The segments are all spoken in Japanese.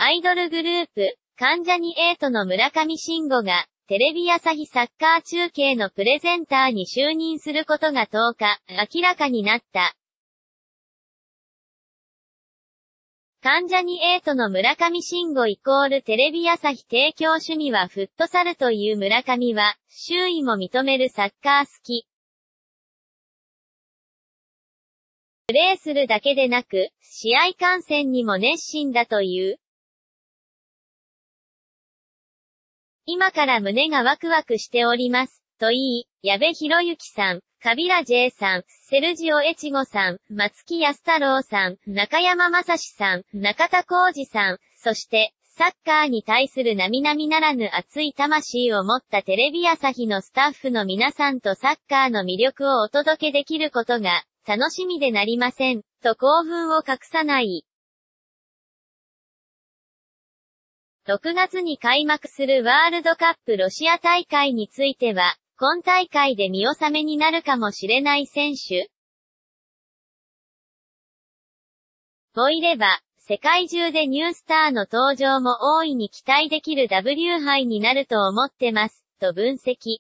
アイドルグループ、関ジャニ∞の村上信五が、テレビ朝日サッカー中継のプレゼンターに就任することが10日、明らかになった。関ジャニ∞の村上信五テレビ朝日提供趣味はフットサルという村上は、周囲も認めるサッカー好き。プレーするだけでなく、試合観戦にも熱心だという。今から胸がワクワクしております。と言い、矢部浩之さん、カビラ J さん、セルジオ越後さん、松木安太郎さん、中山雅史さん、中田浩二さん、そして、サッカーに対する並々ならぬ熱い魂を持ったテレビ朝日のスタッフの皆さんとサッカーの魅力をお届けできることが、楽しみでなりません、と興奮を隠さない。6月に開幕するワールドカップロシア大会については、今大会で見納めになるかもしれない選手もいれば、世界中でニュースターの登場も大いに期待できる W 杯になると思ってます、と分析。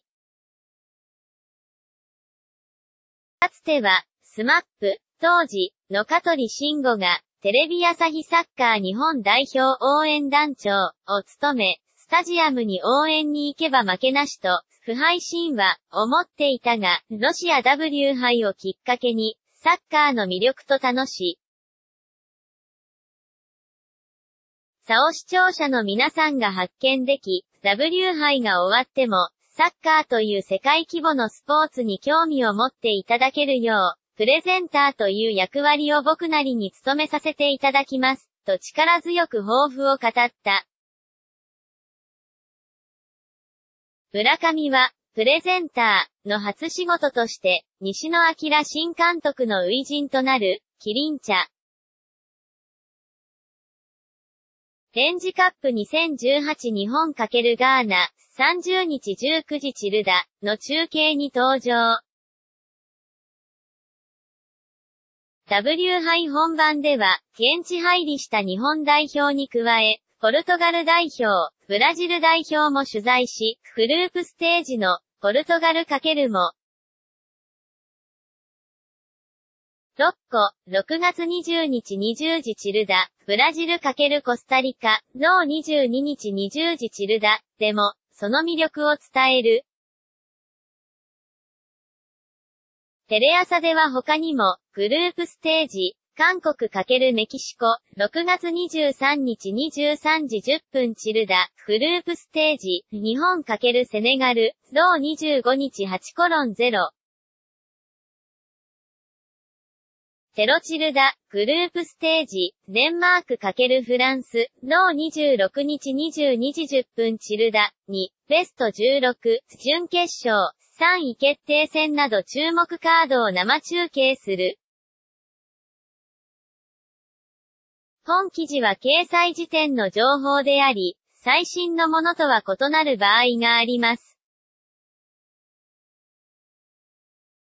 かつては、SMAP、当時、の香取慎吾が、テレビ朝日サッカー日本代表応援団長を務め、スタジアムに応援に行けば負けなしと、不敗神話、思っていたが、ロシア W 杯をきっかけに、サッカーの魅力と楽しさを視聴者の皆さんが発見でき、W 杯が終わっても、サッカーという世界規模のスポーツに興味を持っていただけるよう、プレゼンターという役割を僕なりに務めさせていただきます、と力強く抱負を語った。村上は、プレゼンターの初仕事として、西野亮新監督の初陣となる、キリン茶。レンジカップ2018日本×ガーナ、30日19時チルダの中継に登場。W 杯本番では、現地入りした日本代表に加え、ポルトガル代表、ブラジル代表も取材し、グループステージの、ポルトガル×も、6個、6月20日20時チルダ、ブラジル×コスタリカ、同22日20時チルダ、でも、その魅力を伝える。テレ朝では他にも、グループステージ、韓国×メキシコ、6月23日23時10分チルダ、グループステージ、日本×セネガル、同25日8:0。テロチルダ、グループステージ、デンマーク×フランス、同26日22時10分チルダ、2、ベスト16、準決勝、3位決定戦など注目カードを生中継する。本記事は掲載時点の情報であり、最新のものとは異なる場合があります。